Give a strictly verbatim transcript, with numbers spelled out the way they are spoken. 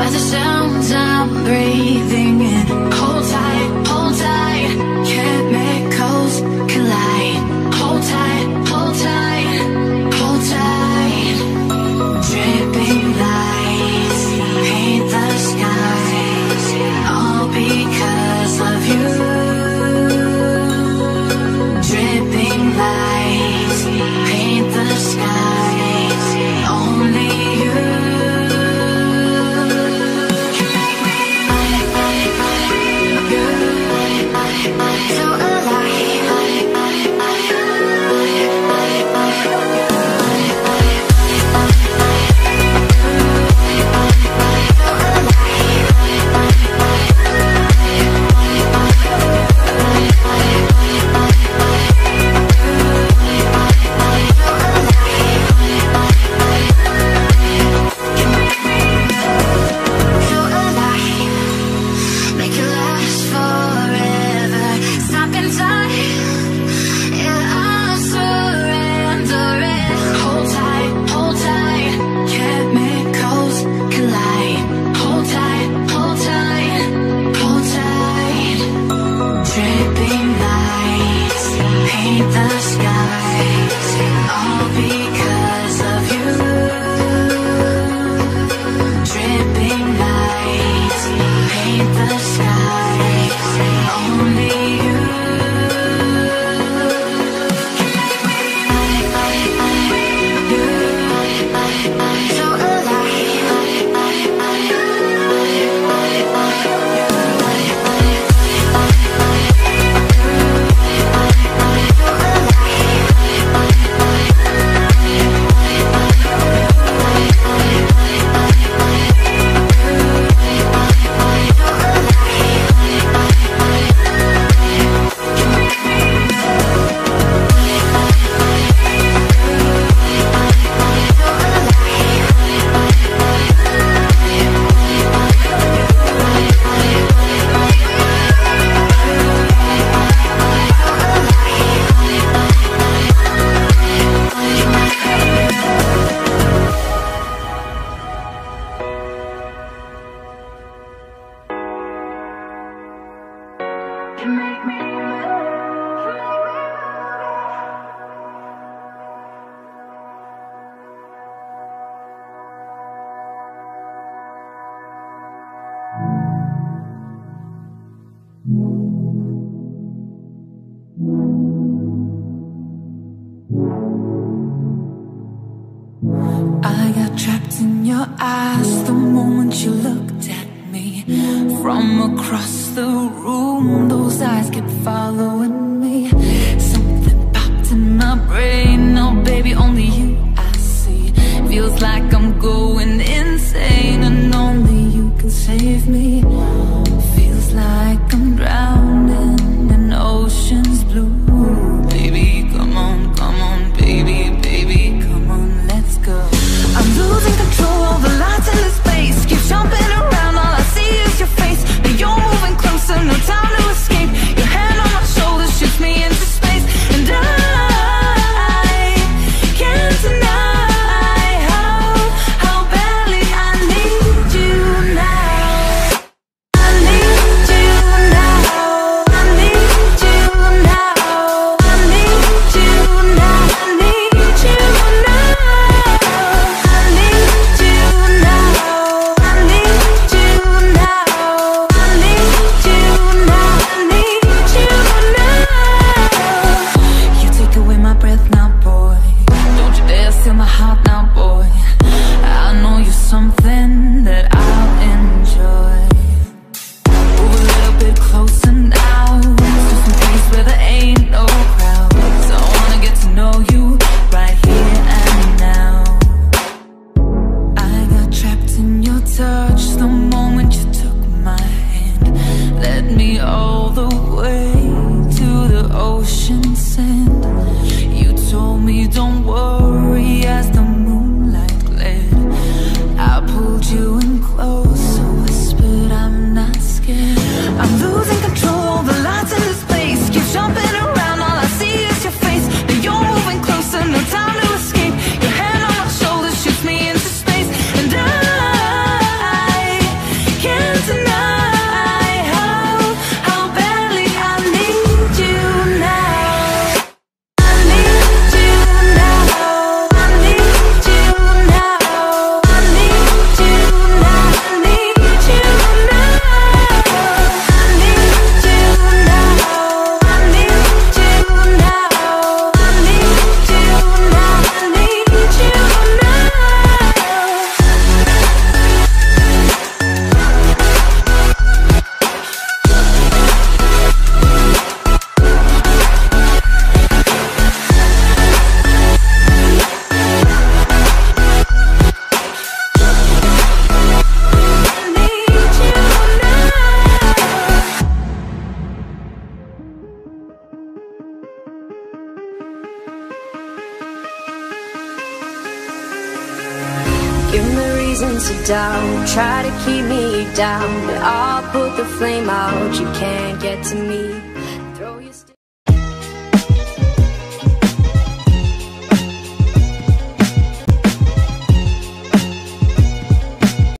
by the sounds I'm breathing in. Hold tight, hold tight, chemicals collide. Hold tight, hold tight, hold tight. Dripping lights paint the skies, all because of you. Dripping lights paint the skies, only you. So I got trapped in your eyes the moment you looked at me. From across the room, those eyes kept following me. Something popped in my brain, oh baby, only you I see. Feels like I'm going insane and only you can save me. Feels like I'm drowning in ocean's blue. Baby, come on, come on, baby, baby, come on, let's go. I'm losing control of the lights in this space. Keep jumping around, all I see is your face. Now you're moving closer, no time to escape. Your hand on my shoulder shoots me into space. And I can't deny how, how badly I need you now. I need you now. I need you now. I need you now. I need you now. I need you now. I need you now. I need you now. I need you now. You take away my breath now, boy. Don't you dare steal my heart now, boy. I know you're something that I'll enjoy. Move a little bit closer now, to some place where there ain't no crowds. I wanna get to know you right here and now. I got trapped in your touch the moment you took my hand. Led me all the way to the ocean sand. You told me don't worry as the moonlight glared. I pulled you in close, whispered I'm not scared. I'm losing control of the lights in this place. Keep jumping around, all I see is your face. Now you're moving closer, no time to escape. Your hand on my shoulder shoots me into space. And I reasons to doubt, try to keep me down, but I'll put the flame out. You can't get to me.